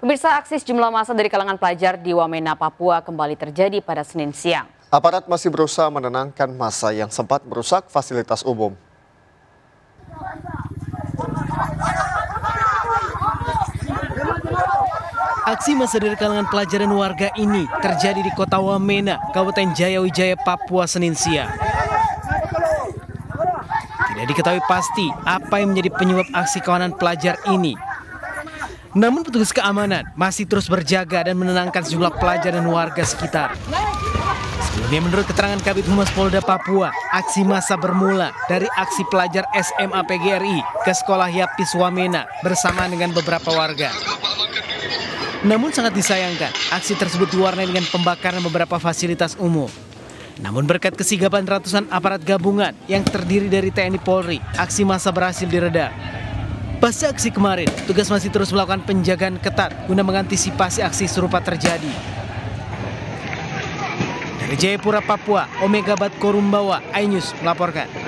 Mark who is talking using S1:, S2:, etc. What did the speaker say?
S1: Pemirsa, aksi sejumlah massa dari kalangan pelajar di Wamena, Papua kembali terjadi pada Senin siang.
S2: Aparat masih berusaha menenangkan massa yang sempat merusak fasilitas umum.
S3: Aksi massa dari kalangan pelajar dan warga ini terjadi di kota Wamena, Kabupaten Jayawijaya, Papua, Senin siang. Tidak diketahui pasti apa yang menjadi penyebab aksi kawanan pelajar ini. Namun petugas keamanan masih terus berjaga dan menenangkan sejumlah pelajar dan warga sekitar. Sebelumnya menurut keterangan Kabid Humas Polda Papua, aksi massa bermula dari aksi pelajar SMA PGRI ke sekolah Yapis Wamena bersama dengan beberapa warga. Namun sangat disayangkan, aksi tersebut diwarnai dengan pembakaran beberapa fasilitas umum. Namun berkat kesigapan ratusan aparat gabungan yang terdiri dari TNI Polri, aksi massa berhasil diredam. Pasca aksi kemarin, tugas masih terus melakukan penjagaan ketat guna mengantisipasi aksi serupa terjadi. Dari Jayapura, Papua, Omega Bat Korumbawa, iNews melaporkan.